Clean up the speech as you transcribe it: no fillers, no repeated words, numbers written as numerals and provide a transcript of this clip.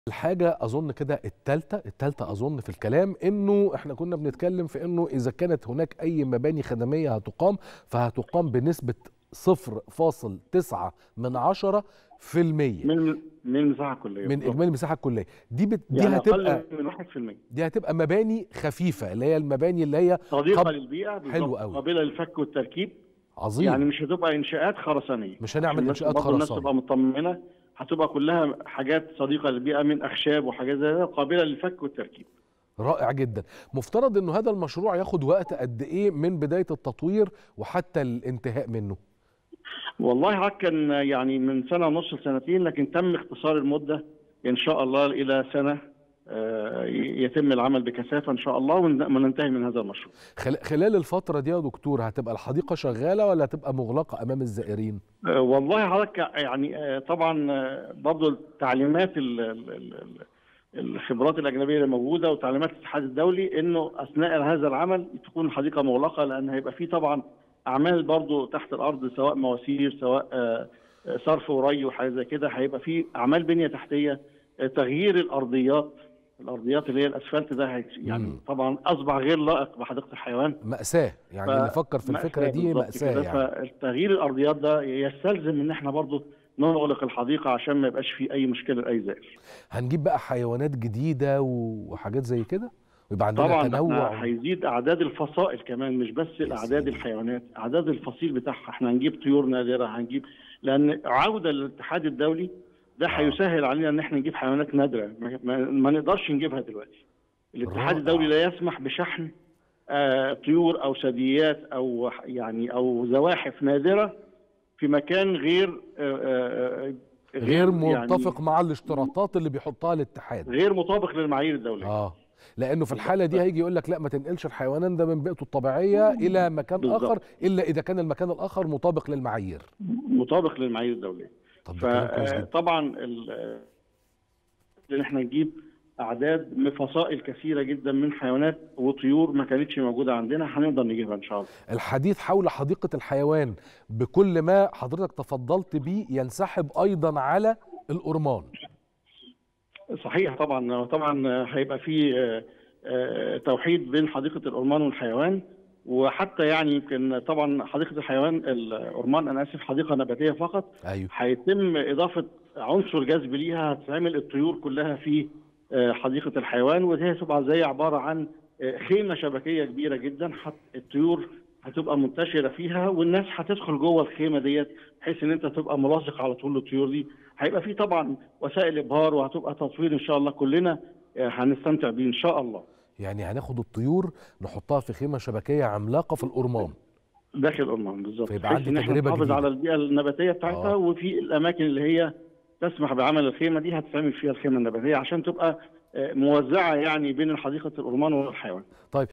الحاجة أظن كده التالتة أظن في الكلام إنه إحنا كنا بنتكلم في إنه إذا كانت هناك أي مباني خدمية هتقام فهتقام بنسبة 0.9% من المساحة الكلية من بالظبط. إجمالي المساحة الكلية. دي يعني هتبقى أقل من 1%. دي هتبقى مباني خفيفة اللي هي المباني اللي هي صديقة للبيئة حلو بالظبط، قوي، قابلة للفك والتركيب. عظيم. يعني مش هتبقى إنشاءات خرسانية، مش هنعمل عشان بس إنشاءات برضه الناس خرساني. تبقى مطمنة. هتبقى كلها حاجات صديقة للبيئة من أخشاب وحاجات زي ده، قابلة للفك والتركيب. رائع جدا. مفترض إنه هذا المشروع ياخد وقت قد إيه من بداية التطوير وحتى الانتهاء منه؟ والله كان يعني من سنة ونص لسنتين، لكن تم اختصار المدة إن شاء الله إلى سنة. يتم العمل بكثافة إن شاء الله وننتهي من هذا المشروع. خلال الفترة دي يا دكتور هتبقى الحديقة شغالة ولا هتبقى مغلقة أمام الزائرين؟ والله حضرتك يعني طبعا برضه التعليمات الخبرات الأجنبية اللي موجودة وتعليمات الاتحاد الدولي إنه أثناء هذا العمل تكون الحديقة مغلقة، لأن هيبقى فيه طبعا أعمال برضه تحت الأرض، سواء مواسير سواء صرف وري وحاجة زي كده. هيبقى فيه أعمال بنية تحتية، تغيير الأرضيات اللي هي الأسفلت ده يعني طبعا أصبح غير لائق بحديقة الحيوان. مأساة يعني اللي فكر في الفكرة دي مأساة يعني. فتغيير الأرضيات ده يستلزم إن احنا برضه نغلق الحديقة عشان ما يبقاش في أي مشكلة لأي زائر. هنجيب بقى حيوانات جديدة وحاجات زي كده ويبقى عندنا طبعا تنوع. هيزيد أعداد الفصائل كمان، مش بس الأعداد الحيوانات، أعداد الفصيل بتاعها. احنا هنجيب طيور نادرة، هنجيب، لأن عودة للاتحاد الدولي ده هيسهل علينا إن احنا نجيب حيوانات نادرة ما نقدرش نجيبها دلوقتي. الاتحاد الدولي لا يسمح بشحن طيور أو ثدييات أو زواحف نادرة في مكان غير متفق يعني مع الاشتراطات اللي بيحطها الاتحاد، غير مطابق للمعايير الدوليه. لانه في الحاله دي هيجي يقول لك لا، ما تنقلش الحيوان ده من بيئته الطبيعيه الى مكان بالزبط. اخر الا اذا كان المكان الاخر مطابق للمعايير الدوليه. فطبعا ان احنا نجيب اعداد فصائل كثيره جدا من حيوانات وطيور ما كانتش موجوده عندنا، هنقدر نجيبها ان شاء الله. الحديث حول حديقه الحيوان بكل ما حضرتك تفضلت بيه ينسحب ايضا على الأورمان. صحيح، طبعا هيبقى في توحيد بين حديقه الأورمان والحيوان، وحتى يعني يمكن طبعا حديقه الحيوان الأورمان، انا اسف، حديقه نباتيه فقط. أيوه. هيتم اضافه عنصر جذب ليها، هتتعمل الطيور كلها في حديقة الحيوان، وهي تبقى زي عبارة عن خيمة شبكية كبيرة جدا. الطيور هتبقى منتشرة فيها، والناس هتدخل جوه الخيمة ديت بحيث ان انت تبقى ملاصق على طول للطيور دي. هيبقى في طبعا وسائل ابهار، وهتبقى تصوير ان شاء الله كلنا هنستمتع بيه ان شاء الله. يعني هناخد الطيور نحطها في خيمة شبكية عملاقة في الأورمان، داخل الأورمان بالظبط، فيبقى عندي تجربة جديدة، نحافظ على البيئة النباتية بتاعتها. وفي الأماكن اللي هي تسمح بعمل الخيمة دي هتتعمل فيها الخيمة النباتية عشان تبقى موزعة يعني بين حديقة الأورمان والحيوان. طيب